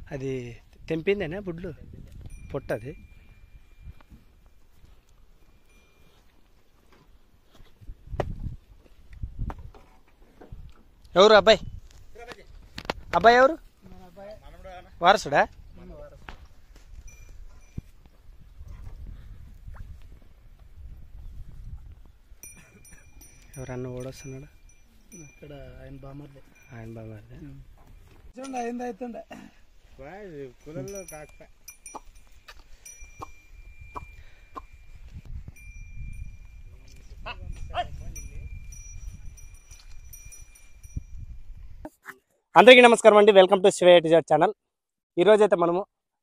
అది తెంపిందేనా బుడ్లు పొట్టది. ఎవరు అబ్బాయి? అబ్బాయి ఎవరు? వారసుడా? ఎవరన్నా ఓడొస్తున్నాడా? అక్కడ ఆయన బామర్దే. ఆయన బామర్దే. అయింది అవుతుండే కులంలో కాక అందరికీ నమస్కారం అండి. Welcome to Shiva to Z channel. ఈరోజు అయితే మనము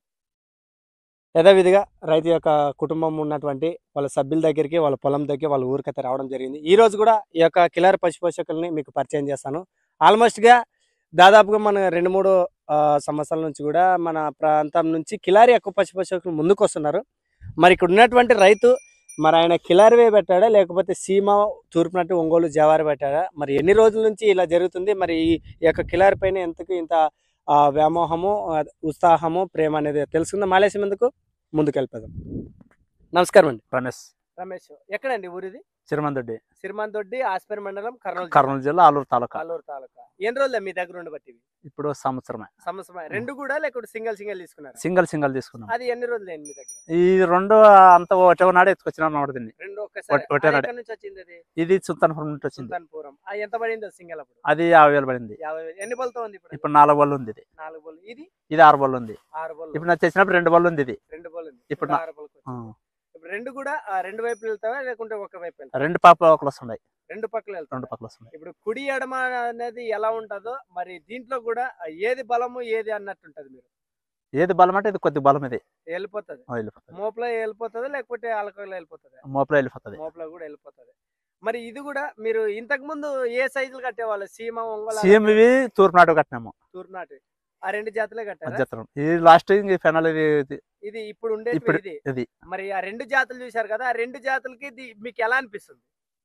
యథావిధిగా రైతు యొక్క కుటుంబం ఉన్నటువంటి వాళ్ళ సభ్యుల దగ్గరికి, వాళ్ళ పొలం దగ్గరికి, వాళ్ళ ఊరికైతే రావడం జరిగింది. ఈ రోజు కూడా ఈ యొక్క కిలారి పశు పోషకుల్ని మీకు పరిచయం చేస్తాను. ఆల్మోస్ట్గా దాదాపుగా మన 2-3 సంవత్సరాల నుంచి కూడా మన ప్రాంతం నుంచి కిలారి ఎక్కువ పశు పోషకులు ముందుకు వస్తున్నారు. మరి ఇక్కడ ఉన్నటువంటి రైతు మరి ఆయన కిలారివే పెట్టాడా లేకపోతే సీమ తూర్పునట్టు ఒంగోలు జవారి పెట్టాడా, మరి ఎన్ని రోజుల నుంచి ఇలా జరుగుతుంది, మరి ఈ యొక్క కిలారి పైన ఎంతకు ఇంత వ్యామోహము, ఉత్సాహము, ప్రేమ అనేది తెలుసుకుందాం. మాలేసి ముందుకు వెళ్ళిపోదాం. నమస్కారం అండి. రమేష్ ఎక్కడండి ఊరిది? సిరిమన్ దొడ్డి, ఆస్పేర్ మండలం, కర్నూలు జిల్లా, ఆలూరు తాలూకా. ఎన్ని రోజులు మీ దగ్గర ఉండబట్టి? ఇప్పుడు సంవత్సరమే. రెండు కూడా లేకపోతే సింగల్ తీసుకున్నారు? సింగల్ తీసుకున్నాం. అది ఎన్ని రోజులు మీ దగ్గర? ఈ రెండు అంత ఒకటే నాడే ఎత్తుకొచ్చినా నోడుతుంది. రెండు ఒక్కసారి నుంచి వచ్చింది అది? ఇది సుల్తాన్పురం నుంచి వచ్చింది. సుల్తాన్పురం. ఎంత పడింది సింగల్ అప్పుడు? అది 50,000 పడింది. ఎన్ని బళ్ళతో ఉంది ఇప్పుడు 4 బళ్ళు ఉంది. ఇది 4 బళ్ళు. ఇది 6 బళ్ళు ఉంది. ఇప్పుడు నాకు తెచ్చినప్పుడు 2 బళ్ళు ఉంది. ఇది 2 బళ్ళు ఉంది. ఇప్పుడు 6 బళ్ళు. ఇప్పుడు రెండు కూడా రెండు వైపులు వెళ్తావా లేకుంటే ఒక వైపు వెళ్తావా? రెండు పక్కలు వస్తున్నాయి. రెండు పక్కలు వస్తున్నాయి. ఇప్పుడు కుడి ఎడమ అనేది ఎలా ఉంటుందో మరి దీంట్లో కూడా ఏది బలము ఏది అన్నట్టు ఉంటది. మీరు ఏది బలం అంటే ఇది కొద్ది బలం, ఇది వెళ్ళిపోతుంది. మోపులో వెళ్ళిపోతుంది లేకపోతే అలకలో వెళ్ళిపోతుంది? మోపులో వెళ్ళిపోతుంది. మోపులో కూడా వెళ్ళిపోతుంది. మరి ఇది కూడా మీరు ఇంతకు ముందు ఏ సైజులు కట్టేవాళ్ళు? సీమ, ఒంగోలు? సీమ ఇవి తూర్పు నాటు కట్టినాము. తూర్పు నాటు ఆ 2 జాతులే కట్టారు. ఇది లాస్ట్ ఫైనల్. ఇది ఇప్పుడు ఉండేది ఇది. మరి ఆ 2 జాతులు చూసారు కదా, ఆ 2 జాతులకి మీకు ఎలా అనిపిస్తుంది?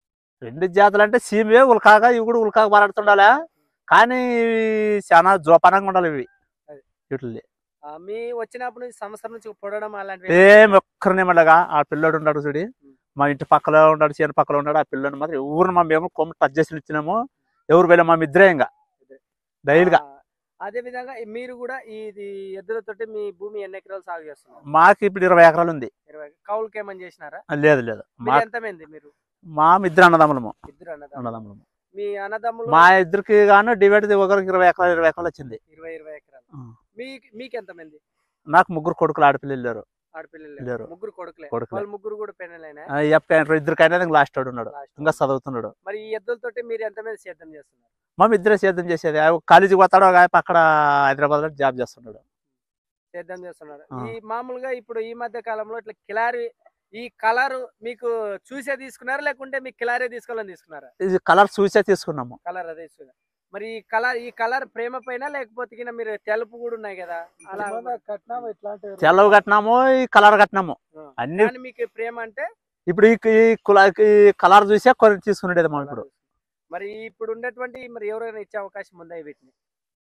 2 జాతులు అంటే సీమే ఉల్కాగా, ఇవి కూడా ఉల్కాగా మాట్లాడుతుండాలా, కానీ చాలా జోపానంగా ఉండాలి ఇవి. వీటిని మీ వచ్చినప్పుడు సంవత్సరం నుంచి పొడవడం అలాంటివి ఏం ఒక్కరినేమలాగా ఆ పిల్లోడు ఉన్నాడు చూడి, మా ఇంటి పక్కలో ఉన్నాడు, చేను పక్కలో ఉన్నాడు. ఆ పిల్లోని మాత్రం ఎవరు మేము కొమ్మ టచ్ చేసి ఇచ్చినాము, ఎవరు వెళ్ళాము మా ఇద్దరే ఇంకా డైలీగా. అదే విధంగా మీరు కూడా ఇది ఎద్దులతోటి మీ భూమి ఎన్ని ఎకరాలు సాగు చేస్తున్నారు? మాకు ఇప్పుడు 20 ఎకరాలు ఉంది. 20. కౌలుకి ఏమని చేసినారా? లేదు. ఎంతమంది మీరు? మా ఇద్దరు అన్నదమ్ములము. మీ అన్నదమ్ములు మా ఇద్దరికి గాను డివైడ్ ఒకరికి 20 ఎకరాలు వచ్చింది. 20 ఎకరాలు. మీకు ఎంతమంది? నాకు 3 కొడుకులు, ఆడపిల్లలు లేరు. ఆడపిల్లలు 3 కొడుకులే. వాళ్ళు 3 కూడా పెళ్ళైనా? ఇద్దరికైనా లాస్ట్ ఉన్నాడు, ఇంకా చదువుతున్నాడు. మరి ఈ ఎద్దులతోటి మీరు ఎంతమంది సేద్యం చేస్తున్నారు? మా ఇద్దరే సేద్యం చేసేది. కాలేజీకి పోతాడు, అక్కడ హైదరాబాద్ లో జాబ్ చేస్తున్నాడు. సేద్యం చేస్తున్నారు. ఈ మామూలుగా ఇప్పుడు ఈ మధ్య కాలంలో ఇట్లా కిలారి ఈ కలర్ మీకు చూసే తీసుకున్నారా లేకుంటే మీకు కిలారే తీసుకోవాలని తీసుకున్నారా? ఇది కలర్ చూసే తీసుకున్నాము. కలర్ అదే తీసుకున్నారు. మరి ఈ కలర్ ప్రేమ పైన లేకపోతే మీరు తెలుపు కూడా ఉన్నాయి కదా, అలా కట్టినాము? ఇట్లాంటి తెల్లవు కట్టినాము, ఈ కలర్ కట్టినాము అన్ని. మీకు ప్రేమ అంటే ఇప్పుడు ఈ కలర్ చూసే కొన్ని తీసుకునేది మా. ఇప్పుడు మరి ఇప్పుడు ఉండేటువంటి మరి ఎవరైనా ఇచ్చే అవకాశం ఉందా? వీటిని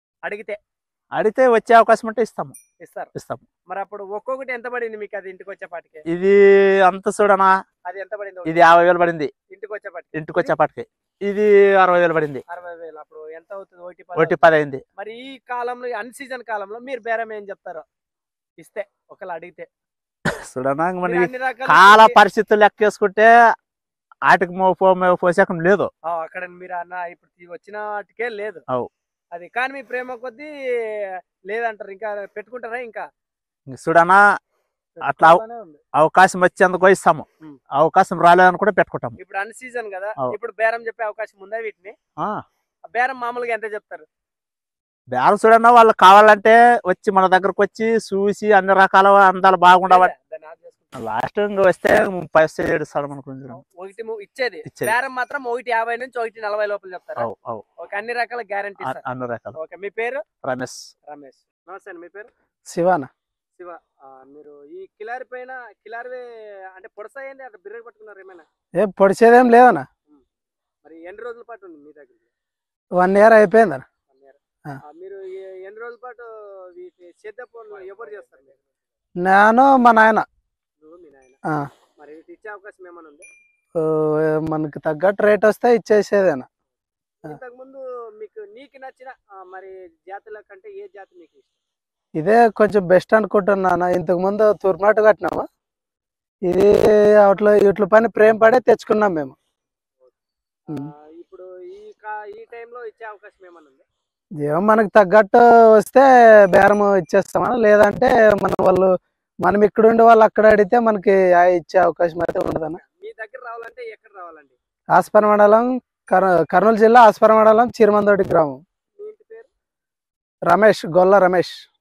అడిగితే వచ్చే అవకాశం ఉంటే ఇస్తాము. మరి అప్పుడు ఒక్కొక్కటి ఎంత పడింది మీకు అది ఇంటికి వచ్చేపాటికి? ఇది అంత చూడనా, అది ఎంత పడింది? ఇది 50,000 పడింది ఇంటికి వచ్చేపాటికి. ఇది 60,000 పడింది. 60,000. అప్పుడు ఎంత అవుతుంది? 1.10 అయింది. మరి ఈ కాలంలో అన్ సీజన్ కాలంలో మీరు బేరం ఏం చెప్తారో ఇస్తే ఒకళ్ళు అడిగితే? చూడనా కాల పరిస్థితులు లెక్కేసుకుంటే వాటికి పోసాకం లేదు అక్కడ. మీరు అన్న ఇప్పుడు వచ్చిన వాటికే లేదు అది, కానీ మీ ప్రేమ కొద్దీ లేదంటారు. ఇంకా పెట్టుకుంటారా? ఇంకా చూడనా అట్లా అవకాశం వచ్చేందుకు ఇస్తాము, అవకాశం రాలేదని కూడా పెట్టుకుంటాము. ఇప్పుడు అన్ సీజన్ కదా, ఇప్పుడు బేరం చెప్పే అవకాశం ఉందా వీటిని? బేరం మామూలుగా ఎంత చెప్తారు? బేరం చూడన్నా వాళ్ళు కావాలంటే వచ్చి మన దగ్గరకు వచ్చి చూసి అన్ని రకాల అందాలు బాగుండవాలి. లాస్ట్ వస్తే 37 ఇస్తాడు అనుకుంటున్నాం. ఒకటి ఇచ్చేది బేరం మాత్రం 1.50 నుంచి 1.40 లోపల చెప్తారు. అన్ని రకాల గ్యారంటీ. అన్ని రకాల. ఓకే, మీ పేరు? రమేష్. నమస్తే అండి. మీ పేరు? శివ. మీరు ఈ కిలారి పైన కిలారి అంటే పొడసాయండి అక్కడ బిర్రె పట్టుకున్నారు ఏమైనా? ఏం పొడిచేదేం లేదన్నా. మరి ఎన్ని రోజుల పాటు ఉంది మీ దగ్గర? 1 year అయిపోయిందన్న. మీరు ఎన్ని రోజుల పాటు వీటి సేద్య పనులు ఎవరు చేస్తారు మీరు? నేను మా నాయన. నువ్వు మీ నాయన. ఆ. మరి వీటి ఇచ్చే అవకాశం ఏమైనా ఉంది? ఓ, మనకి తగ్గట్టు రేట్ వస్తే ఇచ్చేసేదేనా. ఇంతకు ముందు నీకు నచ్చిన మరి జాతుల కంటే ఏ జాతి మీకు ఇష్టం? ఇదే కొంచెం బెస్ట్ అనుకుంటున్నాను. ఇంతకు ముందు తూర్పునాటు కట్టినాము. ఇది ఇట్ల పైన ప్రేమ పడే తెచ్చుకున్నాం మేము. ఇప్పుడు ఈ టైంలో ఇచ్చే అవకాశం ఏమైనా ఉంది? ఏమో మనకు తగ్గట్టు వస్తే బేరం ఇచ్చేస్తామా, లేదంటే మనం ఇక్కడ ఉండే వాళ్ళు అక్కడ అడిగితే మనకి ఇచ్చే అవకాశం అయితే ఉండదన్న. మీ దగ్గర రావాలంటే ఎక్కడ రావాలండి? ఆస్పర్ మండలం, కర్నూలు జిల్లా ఆస్పర్ మండలం, చిరుమందోడి గ్రామం. మీ ఇంటి పేరు? రమేష్, గొల్ల రమేష్.